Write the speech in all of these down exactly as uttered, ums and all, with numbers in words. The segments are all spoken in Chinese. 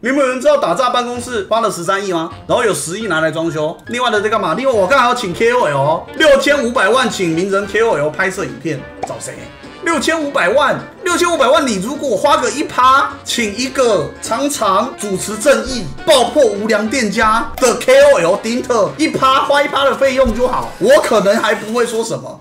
你们有人知道打炸办公室花了十三亿吗？然后有十亿拿来装修，另外的在干嘛？另外我刚才要请 K O L， 六千五百万请名人 K O L 拍摄影片，找谁？六千五百万，六千五百万，你如果花个一趴，请一个常常主持正义、爆破无良店家的 K O L 丁特，一趴花一趴的费用就好，我可能还不会说什么。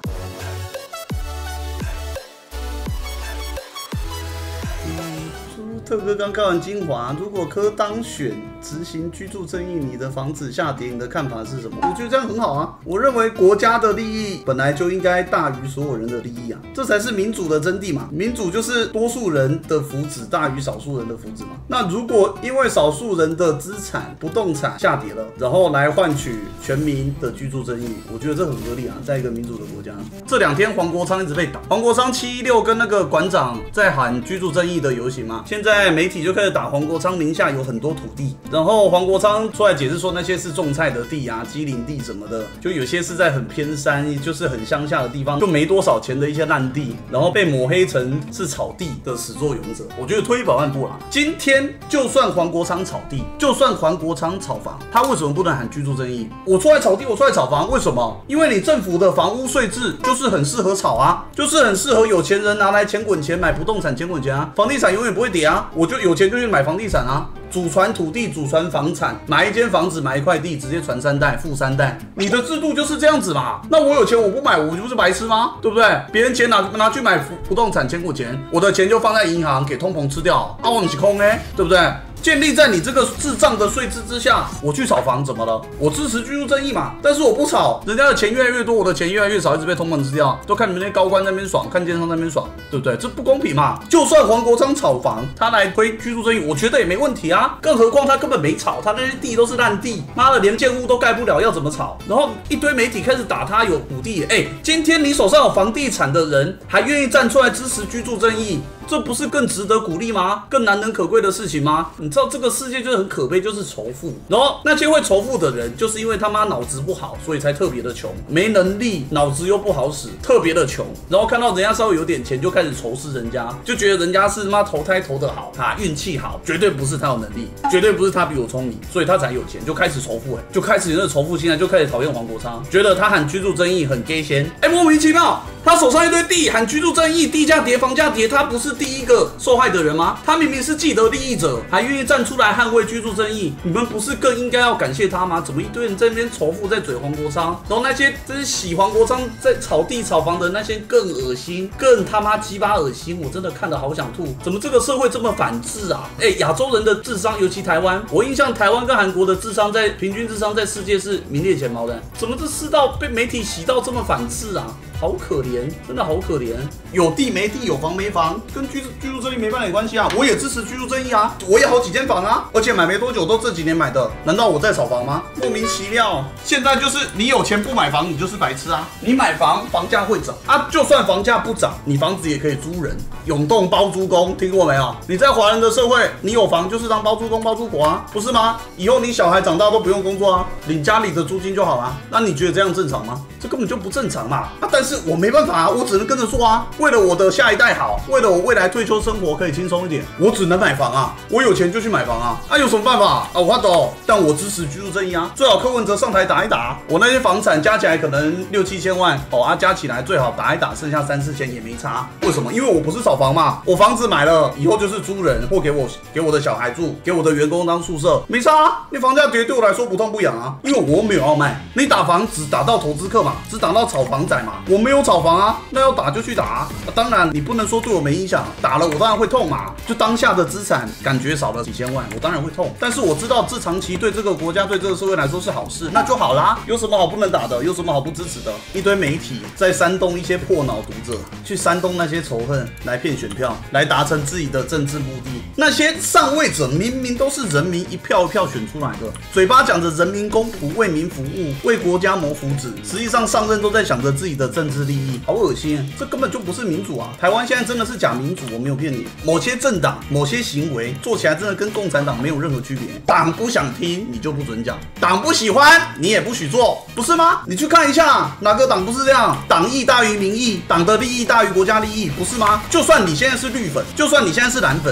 特哥刚看完精华，如果柯当选执行居住正义，你的房子下跌，你的看法是什么？我觉得这样很好啊。我认为国家的利益本来就应该大于所有人的利益啊，这才是民主的真谛嘛。民主就是多数人的福祉大于少数人的福祉嘛。那如果因为少数人的资产不动产下跌了，然后来换取全民的居住正义，我觉得这很合理啊。在一个民主的国家，这两天黄国昌一直被打，黄国昌七一六跟那个馆长在喊居住正义的游行嘛，现在媒体就开始打黄国昌名下有很多土地，然后黄国昌出来解释说那些是种菜的地啊、机林地什么的，就有些是在很偏山，就是很乡下的地方，就没多少钱的一些烂地，然后被抹黑成是炒地的始作俑者。我觉得退一百万步啦，今天就算黄国昌炒地，就算黄国昌炒房，他为什么不能喊居住正义？我出来炒地，我出来炒房，为什么？因为你政府的房屋税制就是很适合炒啊，就是很适合有钱人拿来钱滚钱买不动产钱滚钱啊，房地产永远不会跌啊。我就有钱就去买房地产啊，祖传土地、祖传房产，买一间房子、买一块地，直接传三代、富三代。你的制度就是这样子嘛？那我有钱我不买，我不是白痴吗？对不对？别人钱拿拿去买不动产、钱滚钱，我的钱就放在银行给通膨吃掉，啊，我不是空哎，对不对？建立在你这个智障的税制之下，我去炒房怎么了？我支持居住正义嘛，但是我不炒，人家的钱越来越多，我的钱越来越少，一直被通膨吃掉，都看你们那些高官那边爽，看奸商那边爽，对不对？这不公平嘛！就算黄国昌炒房，他来推居住正义，我觉得也没问题啊。更何况他根本没炒，他那些地都是烂地，妈的连建物都盖不了，要怎么炒？然后一堆媒体开始打他有土地，哎，今天你手上有房地产的人，还愿意站出来支持居住正义，这不是更值得鼓励吗？更难能可贵的事情吗？你知道这个世界就是很可悲，就是仇富。然后那些会仇富的人，就是因为他妈脑子不好，所以才特别的穷，没能力，脑子又不好使，特别的穷。然后看到人家稍微有点钱，就开始仇视人家，就觉得人家是妈投胎投得好，他运气好，绝对不是他有能力，绝对不是他比我聪明，所以他才有钱，就开始仇富，哎，就开始有那仇富心态，就开始讨厌黄国昌，觉得他喊居住正义很 gay 先，哎，莫名其妙。他手上一堆地，喊居住正义，地价跌，房价跌，他不是第一个受害的人吗？他明明是既得利益者，还愿意站出来捍卫居住正义，你们不是更应该要感谢他吗？怎么一堆人在那边仇富，在嘴黄国昌，然后那些真是喜黄国昌在炒地炒房的那些更恶心，更他妈鸡巴恶心，我真的看得好想吐。怎么这个社会这么反智啊？哎，亚洲人的智商，尤其台湾，我印象台湾跟韩国的智商在平均智商在世界是名列前茅的，怎么这世道被媒体洗到这么反智啊？好可怜，真的好可怜。有地没地，有房没房，跟居居住正义没半点关系啊！我也支持居住正义啊，我也好几间房啊，而且买没多久，都这几年买的。难道我在炒房吗？莫名其妙。现在就是你有钱不买房，你就是白痴啊！你买房，房价会涨啊，就算房价不涨，你房子也可以租人，永动包租公，听过没有？你在华人的社会，你有房就是当包租公包租婆啊，不是吗？以后你小孩长大都不用工作啊，领家里的租金就好了。那你觉得这样正常吗？这根本就不正常嘛！啊，但是我没办法啊，我只能跟着做啊。为了我的下一代好，为了我未来退休生活可以轻松一点，我只能买房啊。我有钱就去买房啊。啊，有什么办法啊？我发抖，但我支持居住正义啊。最好柯文哲上台打一打，我那些房产加起来可能六七千万哦啊，加起来最好打一打，剩下三四千也没差。为什么？因为我不是炒房嘛，我房子买了以后就是租人或给我给我的小孩住，给我的员工当宿舍，没差啊。你房价跌对我来说不痛不痒啊，因为我没有要卖。你打房只打到投资客嘛。只打到炒房仔嘛，我没有炒房啊，那要打就去打啊。啊当然，你不能说对我没影响，打了我当然会痛嘛。就当下的资产感觉少了几千万，我当然会痛。但是我知道这长期对这个国家、对这个社会来说是好事，那就好啦。有什么好不能打的？有什么好不支持的？一堆媒体在煽动一些破脑读者，去煽动那些仇恨，来骗选票，来达成自己的政治目的。那些上位者明明都是人民一票一票选出来的，嘴巴讲着人民公仆、为民服务、为国家谋福祉，实际上上任都在想着自己的政治利益，好恶心啊！这根本就不是民主啊！台湾现在真的是假民主，我没有骗你。某些政党、某些行为做起来真的跟共产党没有任何区别。党不想听，你就不准讲；党不喜欢，你也不许做，不是吗？你去看一下，哪个党不是这样？党意大于民意，党的利益大于国家利益，不是吗？就算你现在是绿粉，就算你现在是蓝粉，我讲这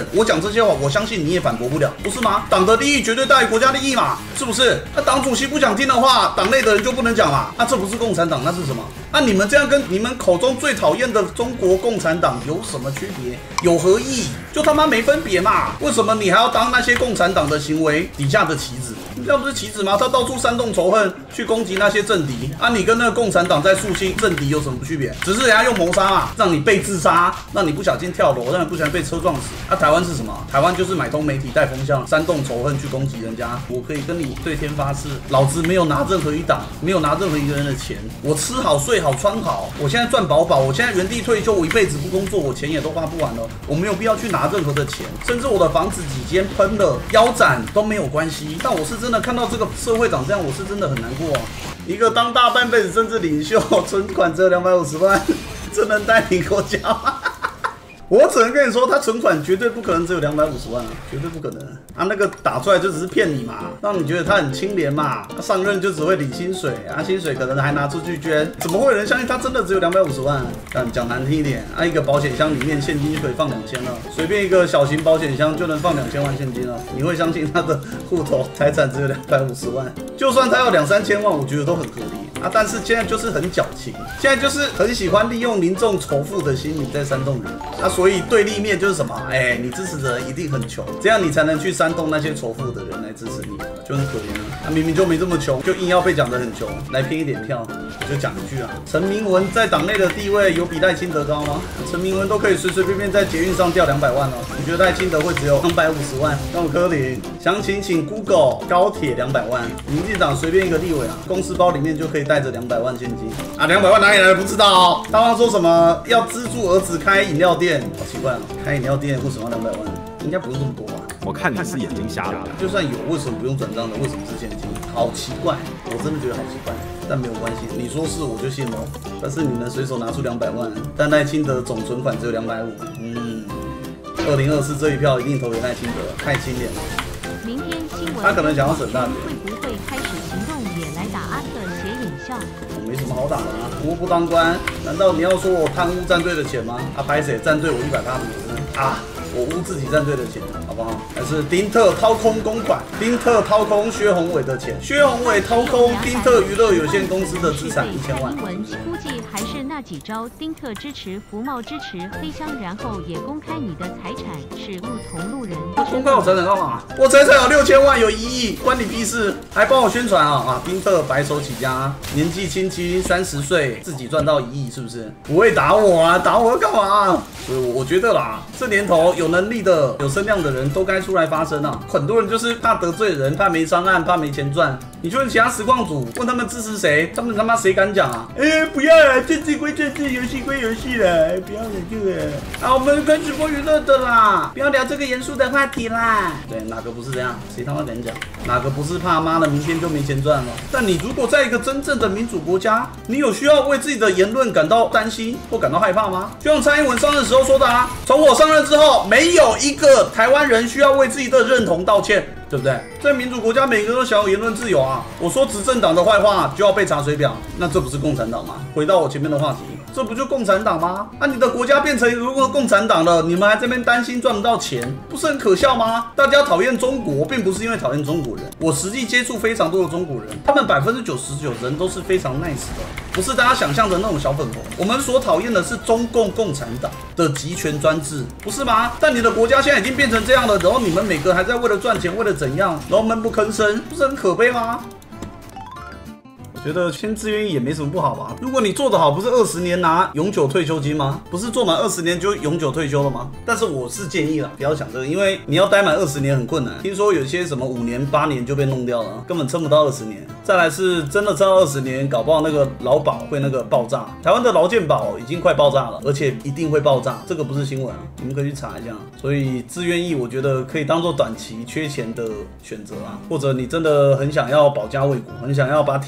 这些话，我相信你也反驳不了，不是吗？党的利益绝对大于国家利益嘛，是不是？那党主席不想听的话，党内的人就不能讲嘛？那这不是共产党，那是什么？那你们这样跟你们口中最讨厌的中国共产党有什么区别？有何意义？就他妈没分别嘛？为什么你还要当那些共产党的行为底下的棋子？这样不是棋子吗？他到处煽动仇恨，去攻击那些政敌啊！你跟那个共产党在肃清政敌有什么区别？只是人家用谋杀嘛，让你被自杀，让你不小心跳楼，让你不小心被车撞死。啊，台湾是什么？台湾就是买通媒体带风向，煽动仇恨去攻击人家。我可以跟你对天发誓，老子没有拿任何一党，没有拿任何一个人的钱，我吃好睡好穿好，我现在赚饱饱，我现在原地退休，我一辈子不工作，我钱也都花不完了，我没有必要去拿任何的钱，甚至我的房子几间喷了腰斩都没有关系。但我是真的看到这个社会长这样，我是真的很难过啊。一个当大半辈子政治领袖，存款只有两百五十万，这能带领国家吗？我只能跟你说，他存款绝对不可能只有两百五十万啊，绝对不可能啊！那个打出来就只是骗你嘛，让你觉得他很清廉嘛。他上任就只会领薪水啊，薪水可能还拿出去捐，怎么会有人相信他真的只有两百五十万？但讲难听一点，啊，一个保险箱里面现金就可以放两千了，随便一个小型保险箱就能放两千万现金了。你会相信他的户头财产只有两百五十万？就算他要两三千万，我觉得都很合理啊。但是现在就是很矫情，现在就是很喜欢利用民众仇富的心理在煽动人啊。所以对立面就是什么？哎、欸，你支持的人一定很穷，这样你才能去煽动那些仇富的人来支持你，就很可怜啊。他、啊、明明就没这么穷，就硬要被讲得很穷，来骗一点票。我就讲一句啊，陈明文在党内的地位有比赖清德高吗？陈明文都可以随随便便在捷运上掉两百万了，你觉得赖清德会只有两百五十万？那么可怜，详情请 Google 高铁两百万，民进党随便一个立委啊，公司包里面就可以带着两百万现金啊，两百万哪里来的不知道哦。他们说什么要资助儿子开饮料店？好奇怪哦，开饮料店为什么要两百万？应该不用这么多吧？ 我看你是眼睛瞎了。 就算有，为什么不用转账的？为什么是现金？好奇怪，我真的觉得好奇怪。但没有关系，你说是我就信了。但是你能随手拿出两百万，但赖清德总存款只有两百五。嗯，二零二四这一票一定投给赖清德，太清廉了。 明天新闻他可能想要省大钱。 会不会开始行动也来打阿特写影像？ 我没什么好打的啊，我不当官，难道你要说我贪污战队的钱吗？啊，拍谁战队我一百趴五啊！我污自己战队的钱，好不好？还是丁特掏空公款，丁特掏空薛宏伟的钱，薛宏伟掏空丁特娱乐有限公司的资产一千万。 估计还是那几招，丁特支持福茂支持黑箱，然后也公开你的财产，是不同路人。 公开我财产干嘛？我财产有六千万，有一亿，关你屁事！还帮我宣传啊啊！丁特白手起家，年纪轻轻三十岁，自己赚到一亿，是不是？不会打我啊？打我干嘛？所以我我觉得啦，这年头有能力的、有声量的人都该出来发声啊！很多人就是怕得罪人，怕没上岸，怕没钱赚。你就问其他实况组，问他们支持谁，他们他妈谁敢讲啊？哎、欸，不要啦，政治归政治，游戏归游戏啦，不要聊这个啊！我们跟直播娱乐的啦，不要聊这个严肃的话题啦。对，哪个不是这样？谁他妈敢讲？哪个不是怕妈的明天就没钱赚了？但你如果在一个真正的民主国家，你有需要为自己的言论感到担心或感到害怕吗？就像蔡英文上任时候说的啊，从我上任之后，没有一个台湾人需要为自己的认同道歉。对不对？在民主国家，每个人都享有言论自由啊！我说执政党的坏话就要被查水表，那这不是共产党吗？回到我前面的话题，这不就共产党吗？啊，你的国家变成如果共产党了，你们还这边担心赚不到钱，不是很可笑吗？大家讨厌中国，并不是因为讨厌中国人，我实际接触非常多的中国人，他们百分之九十九人都是非常 nice 的，不是大家想象的那种小粉红。我们所讨厌的是中共共产党的集权专制，不是吗？但你的国家现在已经变成这样了，然后你们每个还在为了赚钱，为了怎样，然后闷不吭声，不是很可悲吗？我觉得签自愿役也没什么不好吧？如果你做得好，不是二十年拿永久退休金吗？不是做满二十年就永久退休了吗？但是我是建议啦，不要想这个，因为你要待满二十年很困难。听说有些什么五年、八年就被弄掉了，根本撑不到二十年。再来是真的撑到二十年，搞不好那个劳保会那个爆炸。台湾的劳健保已经快爆炸了，而且一定会爆炸，这个不是新闻啊，你们可以去查一下。所以自愿役我觉得可以当做短期缺钱的选择啊，或者你真的很想要保家卫国，很想要把体能练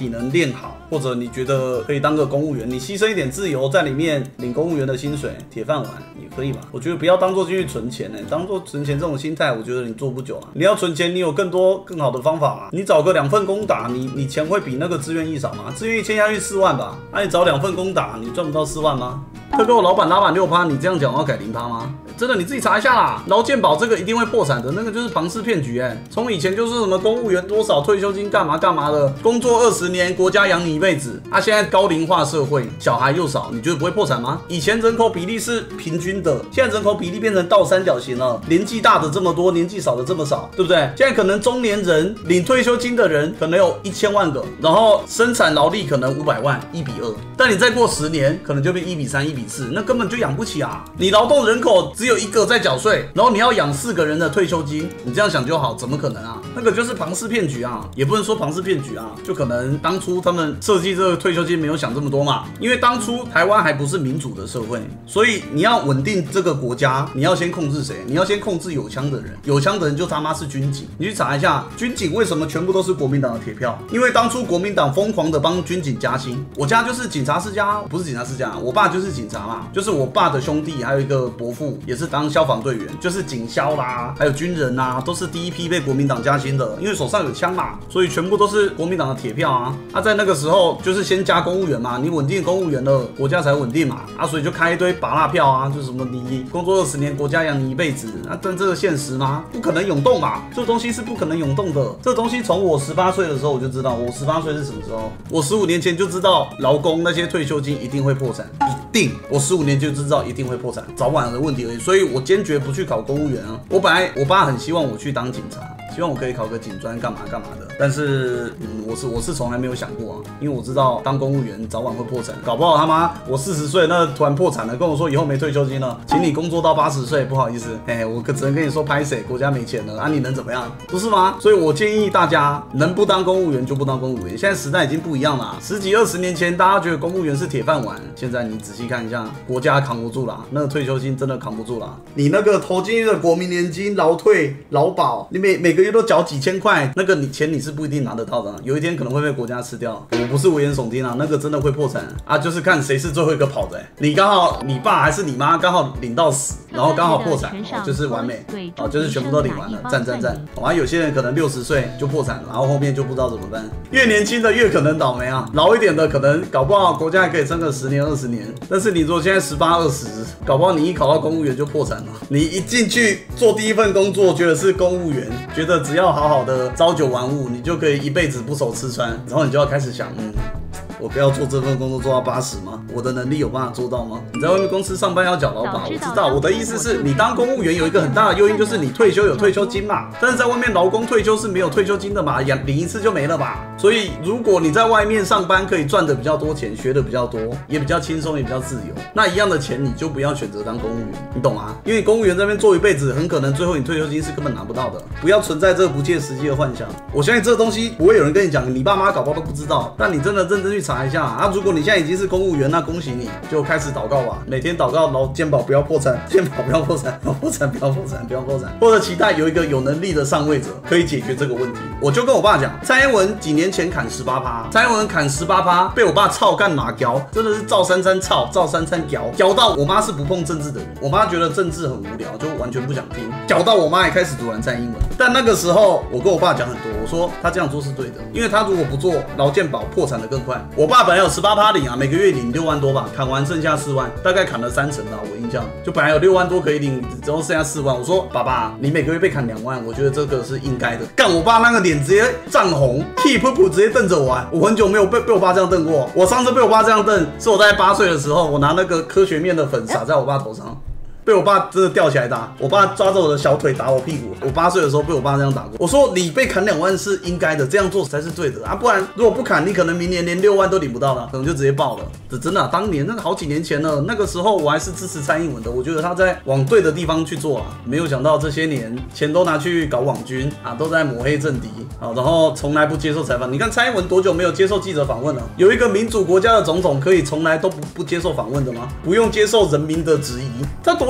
练好，或者你觉得可以当个公务员，你牺牲一点自由在里面领公务员的薪水，铁饭碗也可以吧？我觉得不要当做进去存钱呢、欸，当做存钱这种心态，我觉得你做不久啊。你要存钱，你有更多更好的方法啊。你找个两份工打，你你钱会比那个志愿役少吗？志愿役签下去四万吧，那、啊、你找两份工打，你赚不到四万吗？他跟我老板拉满六趴，你这样讲我要改零趴吗？真的你自己查一下啦，劳健保这个一定会破产的，那个就是庞氏骗局哎、欸。从以前就是什么公务员多少退休金干嘛干嘛的，工作二十年国家养你一辈子。啊，现在高龄化社会，小孩又少，你觉得不会破产吗？以前人口比例是平均的，现在人口比例变成倒三角形了，年纪大的这么多，年纪少的这么少，对不对？现在可能中年人领退休金的人可能有一千万个，然后生产劳力可能五百万，一比二。但你再过十年，可能就变一比三、一比四，那根本就养不起啊！你劳动人口只有一个在缴税，然后你要养四个人的退休金，你这样想就好，怎么可能啊？那个就是庞氏骗局啊，也不能说庞氏骗局啊，就可能当初他们设计这个退休金没有想这么多嘛，因为当初台湾还不是民主的社会，所以你要稳定这个国家，你要先控制谁？你要先控制有枪的人，有枪的人就他妈是军警。你去查一下，军警为什么全部都是国民党的铁票？因为当初国民党疯狂的帮军警加薪，我家就是警察世家，不是警察世家，我爸就是警察嘛，就是我爸的兄弟还有一个伯父也是当消防队员，就是警消啦，还有军人啦，都是第一批被国民党加薪的，因为手上有枪嘛，所以全部都是国民党的铁票啊。啊，在那个时候就是先加公务员嘛，你稳定公务员了，国家才稳定嘛。啊，所以就开一堆拔蜡票啊，就是什么你工作二十年，国家养你一辈子。啊，但这个现实吗？不可能涌动嘛，这个东西是不可能涌动的。这个东西从我十八岁的时候我就知道，我十八岁是什么时候？我十五年前就知道劳工那些退休金一定会破产，一定。我十五年就知道一定会破产，早晚的问题而已。所以我坚决不去考公务员啊。我本来我爸很希望我去当警察。希望我可以考个警专干嘛干嘛的，但是嗯，我是我是从来没有想过啊，因为我知道当公务员早晚会破产，搞不好他妈我四十岁那突然破产了，跟我说以后没退休金了，请你工作到八十岁，不好意思，哎，我只能跟你说拍谁，国家没钱了啊，你能怎么样？不是吗？所以我建议大家能不当公务员就不当公务员，现在时代已经不一样了，十几二十年前大家觉得公务员是铁饭碗，现在你仔细看一下，国家扛不住啦，那个退休金真的扛不住啦，你那个投进去的国民年金、劳退、劳保，你每每个月都缴几千块，那个你钱你是不一定拿得到的，有一天可能会被国家吃掉。我不是危言耸听啊，那个真的会破产啊，就是看谁是最后一个跑的、欸。你刚好你爸还是你妈刚好领到死，然后刚好破产，哦、就是完美，哦，就是全部都领完了，赞赞赞。完、啊、有些人可能六十岁就破产了，然后后面就不知道怎么办。越年轻的越可能倒霉啊，老一点的可能搞不好国家还可以撑个十年二十年，但是你如果现在十八二十，搞不好你一考到公务员就破产了。你一进去做第一份工作，觉得是公务员，觉得只要好好的朝九晚五，你就可以一辈子不愁吃穿，然后你就要开始想，嗯。我不要做这份工作做到八十吗？我的能力有办法做到吗？你在外面公司上班要缴劳保，我知道。我的意思是你当公务员有一个很大的诱因，就是你退休有退休金嘛。但是在外面劳工退休是没有退休金的嘛，领一次就没了吧。所以如果你在外面上班可以赚的比较多钱，学的比较多，也比较轻松，也比较自由，那一样的钱你就不要选择当公务员，你懂吗？因为公务员在那边做一辈子，很可能最后你退休金是根本拿不到的。不要存在这个不切实际的幻想。我相信这个东西不会有人跟你讲，你爸妈搞不好都不知道。但你真的认真去查一下啊！如果你现在已经是公务员，那恭喜你，就开始祷告吧。每天祷告，劳健保不要破产，健保不要破产，不要破产，不要破产，不要破产，或者期待有一个有能力的上位者可以解决这个问题。我就跟我爸讲，蔡英文几年前砍十八趴，蔡英文砍十八趴，被我爸操干哪屌，真的是赵三三操，赵三三屌，屌到我妈是不碰政治的人，我妈觉得政治很无聊，就完全不想听，屌到我妈也开始阻拦蔡英文。但那个时候，我跟我爸讲很多，我说他这样做是对的，因为他如果不做，劳健保破产的更快。我爸本来有十八趴领啊，每个月领六万多吧，砍完剩下四万，大概砍了三成吧，我印象就本来有六万多可以领，然后剩下四万。我说爸爸，你每个月被砍两万，我觉得这个是应该的。干我爸那个脸直接涨红，气噗噗直接瞪着我、啊，我很久没有被被我爸这样瞪过。我上次被我爸这样瞪，是我在八岁的时候，我拿那个科学面的粉撒在我爸头上。被我爸真的吊起来打，我爸抓着我的小腿打我屁股。我八岁的时候被我爸这样打过。我说你被砍两万是应该的，这样做才是对的啊，不然如果不砍，你可能明年连六万都领不到了，可能就直接爆了。这真的、啊，当年那个好几年前了，那个时候我还是支持蔡英文的，我觉得他在往对的地方去做啊。没有想到这些年钱都拿去搞网军啊，都在抹黑政敌啊，然后从来不接受采访。你看蔡英文多久没有接受记者访问了？有一个民主国家的总统可以从来都不不接受访问的吗？不用接受人民的质疑，他多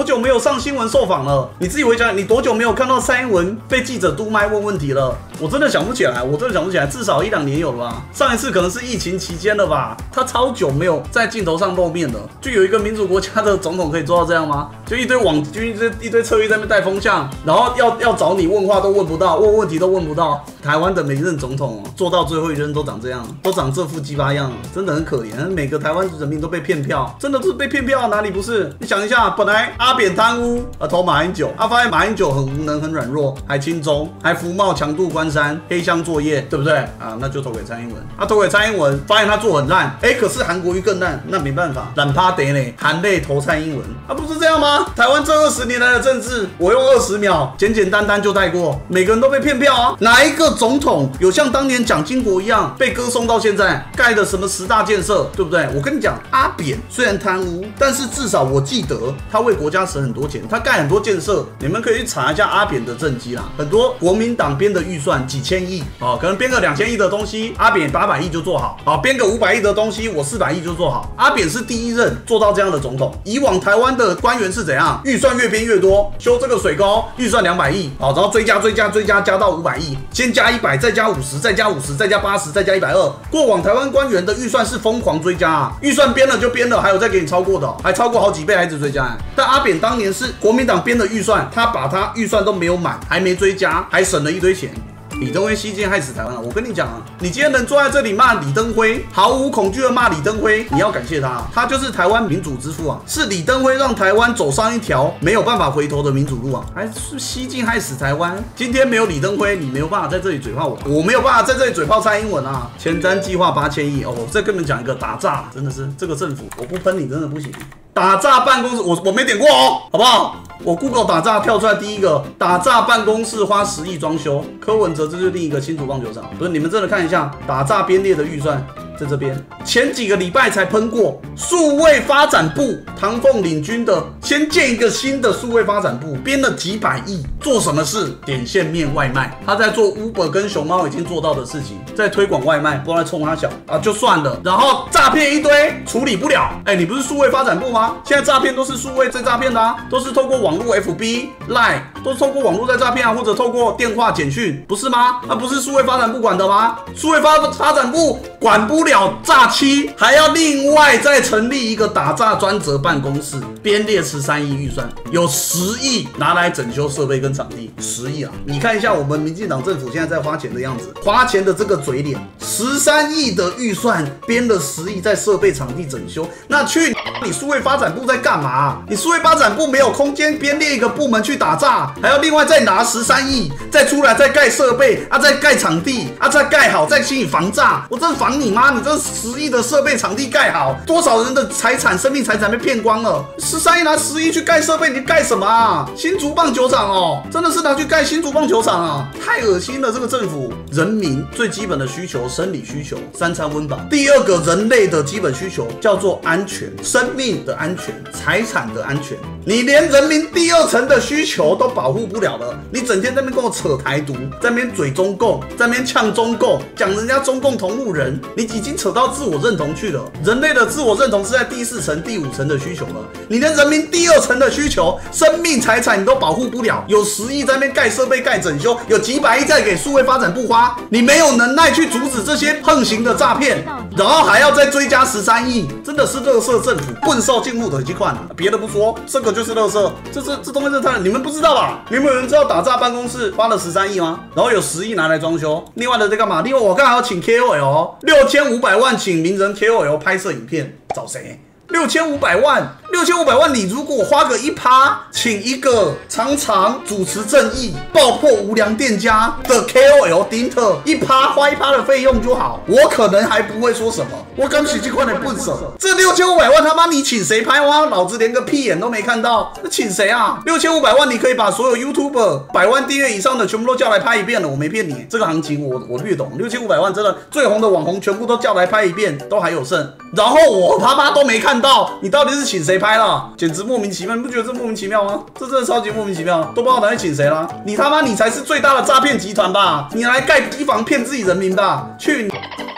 多久没有上新闻受访了？你自己回想，你多久没有看到蔡英文被记者督麦问问题了？我真的想不起来，我真的想不起来，至少一两年有了吧？上一次可能是疫情期间了吧？他超久没有在镜头上露面了。就有一个民主国家的总统可以做到这样吗？就一堆网军、一堆侧翼在那边带风向，然后要要找你问话都问不到，问问题都问不到。台湾的每一任总统、哦、做到最后一任都长这样，都长这副鸡巴样，真的很可怜。每个台湾人民都被骗票，真的是被骗票，哪里不是？你想一下，本来阿扁贪污，啊投马英九，啊发现马英九很无能、很软弱，还亲中，还服贸强渡关山，黑箱作业，对不对？啊，那就投给蔡英文。啊，投给蔡英文，发现他做很烂，哎、欸，可是韩国瑜更烂，那没办法，懒趴得呢，含泪投蔡英文，啊，不是这样吗？台湾这二十年来的政治，我用二十秒简简单单就带过，每个人都被骗票啊，哪一个总统有像当年蒋经国一样被歌颂到现在，盖的什么十大建设，对不对？我跟你讲，阿扁虽然贪污，但是至少我记得他为国家省很多钱，他盖很多建设，你们可以去查一下阿扁的政绩啦。很多国民党编的预算几千亿哦，可能编个两千亿的东西，阿扁八百亿就做好，好编个五百亿的东西，我四百亿就做好。阿扁是第一任做到这样的总统。以往台湾的官员是怎样？预算越编越多，修这个水沟预算两百亿，好，然后追加追加追加加到五百亿，先加一百，再加五十，再加五十，再加八十，再加一百二。过往台湾官员的预算是疯狂追加啊，预算编了就编了，还有再给你超过的、哦，还超过好几倍，还一直追加、欸。但阿扁当年是国民党编的预算，他把他预算都没有满，还没追加，还省了一堆钱。李登辉西进害死台湾了，我跟你讲啊，你今天能坐在这里骂李登辉，毫无恐惧的骂李登辉，你要感谢他，他就是台湾民主之父啊，是李登辉让台湾走上一条没有办法回头的民主路啊，还是西进害死台湾。今天没有李登辉，你没有办法在这里嘴炮我，我没有办法在这里嘴炮蔡英文啊。前瞻计划八千亿哦，再跟你们讲一个打诈，真的是这个政府，我不喷你真的不行。打诈办公室，我我没点过哦，好不好？我 Google 打诈跳出来第一个，打诈办公室花十亿装修，柯文哲这就是另一个新竹棒球场。不是，你们真的看一下打诈编列的预算。在这边前几个礼拜才喷过数位发展部，唐凤领军的先建一个新的数位发展部，编了几百亿，做什么事？点线面外卖，他在做 Uber 跟熊猫已经做到的事情，在推广外卖，不知道在冲他小啊，就算了。然后诈骗一堆，处理不了。哎，你不是数位发展部吗？现在诈骗都是数位在诈骗的啊，都是透过网络 F B、Line， 都是透过网络在诈骗啊，或者透过电话简讯，不是吗？那、啊、不是数位发展部管的吗？数位发发展部管不了诈欺，还要另外再成立一个打诈专责办公室，编列十三亿预算，有十亿拿来整修设备跟场地，十亿啊！你看一下我们民进党政府现在在花钱的样子，花钱的这个嘴脸，十三亿的预算编了十亿在设备场地整修，那去你数位发展部在干嘛？你数位发展部没有空间编列一个部门去打诈，还要另外再拿十三亿，再出来再盖设备啊，再盖场地啊，再盖好，再请你防诈，我真防你妈！你这十亿的设备场地盖好，多少人的财产、生命财产被骗光了？十三亿拿十亿去盖设备，你盖什么啊？新竹棒球场哦，真的是拿去盖新竹棒球场啊？太恶心了！这个政府，人民最基本的需求，生理需求，三餐温饱。第二个人类的基本需求叫做安全，生命的安全，财产的安全。你连人民第二层的需求都保护不了了，你整天在那边跟我扯台独，在那边嘴中共，在那边呛中共，讲人家中共同路人，你已经扯到自我认同去了。人类的自我认同是在第四层、第五层的需求了，你连人民第二层的需求，生命财产你都保护不了。有十亿在那边盖设备、盖整修，有几百亿在给数位发展部花，你没有能耐去阻止这些横行的诈骗，然后还要再追加十三亿，真的是垃圾政府，棍少进入的几款啊！别的不说，这个就是垃圾，这这这东西是太，你们不知道吧？你们有人知道打诈办公室花了十三亿吗？然后有十亿拿来装修，另外的在干嘛？另外我刚才要请 K O L， 六千五百万请名人 K O L 拍摄影片，找谁？六千五百万，六千五百万，你如果花个一趴，请一个常常主持正义、爆破无良店家的 K O L 丁特，一趴花一趴的费用就好，我可能还不会说什么。我刚洗这块的笨手，这六千五百万他妈你请谁拍哇？老子连个屁眼都没看到，那请谁啊？六千五百万你可以把所有 YouTuber 百万订阅以上的全部都叫来拍一遍了，我没骗你，这个行情我我略懂。六千五百万真的最红的网红全部都叫来拍一遍，都还有剩。然后我他妈都没看到，你到底是请谁拍了？简直莫名其妙，你不觉得这莫名其妙吗？这真的超级莫名其妙，都不知道拿来请谁啦。你他妈你才是最大的诈骗集团吧？你来盖机房骗自己人民吧？去你！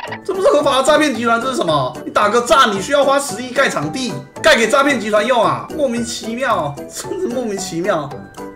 这不是合法的诈骗集团，这是什么？你打个诈，你需要花十亿盖场地，盖给诈骗集团用啊？莫名其妙，真是莫名其妙。